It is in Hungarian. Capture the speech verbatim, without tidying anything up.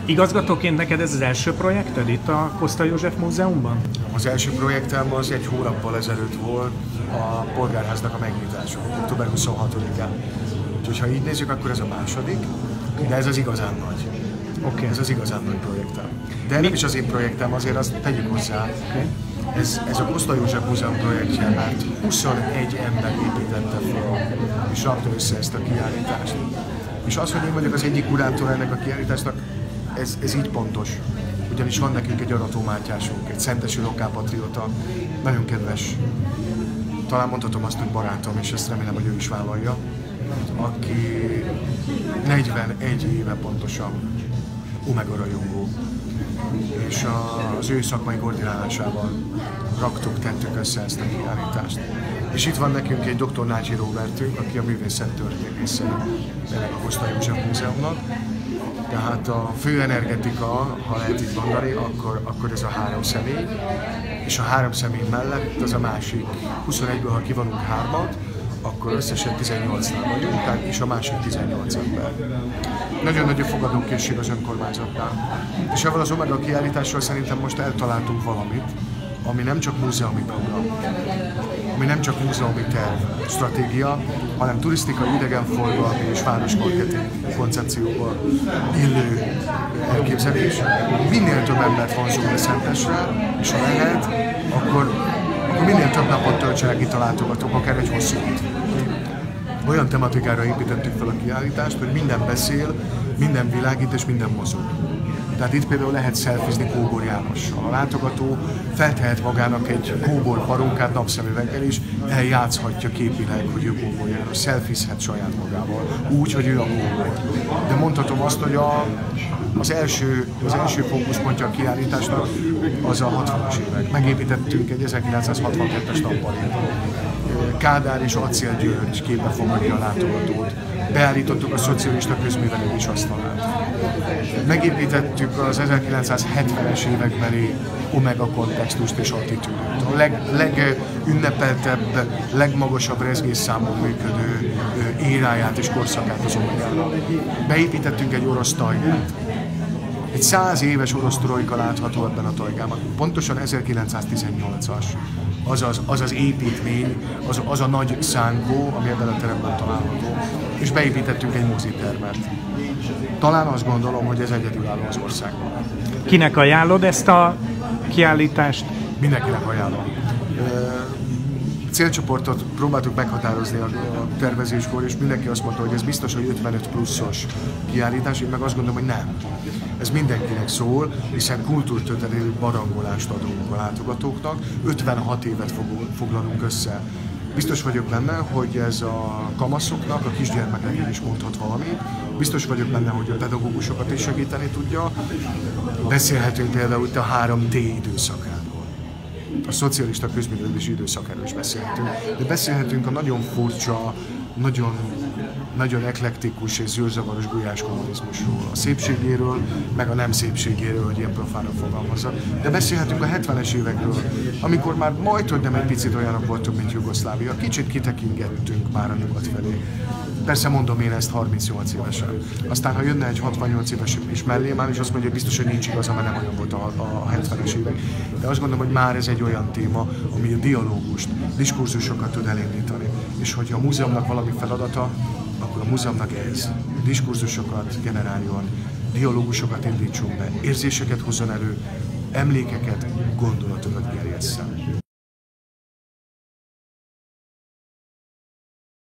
Igazgatóként neked ez az első projekted itt a Kosztai József Múzeumban? Az első projektem az egy hónappal ezelőtt volt a Polgárháznak a megnyitása, október huszonhatodikán. Úgyhogy ha így nézzük, akkor ez a második, de ez az igazán nagy. Okay. Ez az igazán nagy projektem. De nem is az én projektem, azért azt tegyük hozzá. Okay. Ez, ez a Kosztai József Múzeum projektje, mert huszonegy ember építette fel és rakta össze ezt a kiállítást. És az, hogy én vagyok az egyik kurátor ennek a kiállításnak, ez, ez így pontos. Ugyanis van nekünk egy Arató Mátyásunk, egy szentesi lokálpatrióta, nagyon kedves, talán mondhatom azt, hogy barátom, és ezt remélem, hogy ő is vállalja, aki negyvenegy éve pontosan Omega rajongó. És az ő szakmai koordinálásával raktuk, tettük össze ezt a kiállítást. És itt van nekünk egy doktor Nácsi Róbertünk, aki a művészettörténésze ennek a Kosztai József Múzeumnak. Tehát a fő energetika, ha lehet így mondani, akkor, akkor ez a három személy, és a három személy mellett az a másik, huszonegyből, ha kivonunk hármat, akkor összesen tizennyolcnál vagyunk, és a másik tizennyolc ember. Nagyon nagy a fogadókészség az önkormányzatnál. És ezzel az Omega kiállítással szerintem most eltaláltunk valamit, ami nem csak múzeumi program, ami nem csak múzeumi terv, stratégia, hanem turisztikai, idegenforgalmi és városmarketing koncepcióból illő elképzelés. Minél több embert vonzunk be Szentesre, és ha lehet, akkor, akkor minél több napot töltsenek itt a látogatók, akár egy hosszú út. Olyan tematikára építettük fel a kiállítást, hogy minden beszél, minden világít és minden mozog. Tehát itt például lehet szelfizni Kóbor Jánossal. A látogató feltehet magának egy Kóbor parókát napszemüveggel is, eljátszhatja képileg, hogy ő Kóbor János, szelfizhet saját magával, úgy, hogy ő a Kóbor. De mondhatom azt, hogy a, az, első, az első fókuszpontja a kiállításnak az a hatvanas évek. Megépítettünk egy ezerkilencszázhatvankettes nappalét. Kádár és Acél György képbe fogadja a látogatót. Beállítottuk a szocialista közművelődés asztalát. Megépítettük az ezerkilencszázhetvenes évekbeli Omega kontextust és attitűdöt. A leg, legünnepeltebb, legmagasabb rezgésszámon működő éráját és korszakát az Omegának. Beépítettünk egy orosz tajgát. Egy száz éves orosz trojka látható ebben a tajgában. Pontosan ezerkilencszáztizennyolcas. Az az, az az építmény, az, az a nagy szánkó, ami ebben a teremben található, és beépítettünk egy mozitermet. Talán azt gondolom, hogy ez egyedülálló az országban. Kinek ajánlod ezt a kiállítást? Mindenkinek ajánlom. Célcsoportot próbáltuk meghatározni a tervezéskor, és mindenki azt mondta, hogy ez biztos, hogy ötvenöt pluszos kiállítás, én meg azt gondolom, hogy nem. Ez mindenkinek szól, hiszen kultúrtörténelmi barangolást adunk a látogatóknak, ötvenhat évet foglalunk össze. Biztos vagyok benne, hogy ez a kamaszoknak, a kisgyermekeknek is mondhat valamit. Biztos vagyok benne, hogy a pedagógusokat is segíteni tudja. Beszélhetünk például itt a három D időszakáról. A szocialista közművelődési időszakáról is beszélhetünk. De beszélhetünk a nagyon furcsa, nagyon, nagyon eklektikus és zűrzavaros gulyás kommunizmusról, a szépségéről, meg a nem szépségéről, hogy ilyen profánra fogalmazzak. De beszélhetünk a hetvenes évekről, amikor már majdhogy nem egy picit olyanok voltunk, mint Jugoszlávia. Kicsit kitekingettünk már a nyugat felé. Persze mondom én ezt harmincnyolc évesen. Aztán, ha jönne egy hatvannyolc éves és mellém áll, és azt mondja, hogy biztos, hogy nincs igaza, mert nem olyan volt a, a hetvenes évek. De azt gondolom, hogy már ez egy olyan téma, ami a dialógust, diskurzusokat tud elindítani. És hogyha a múzeumnak valami feladata, akkor a múzeumnak ez. Diskurzusokat generáljon, dialógusokat indítson be, érzéseket hozzon elő, emlékeket, gondolatokat gerjesszen.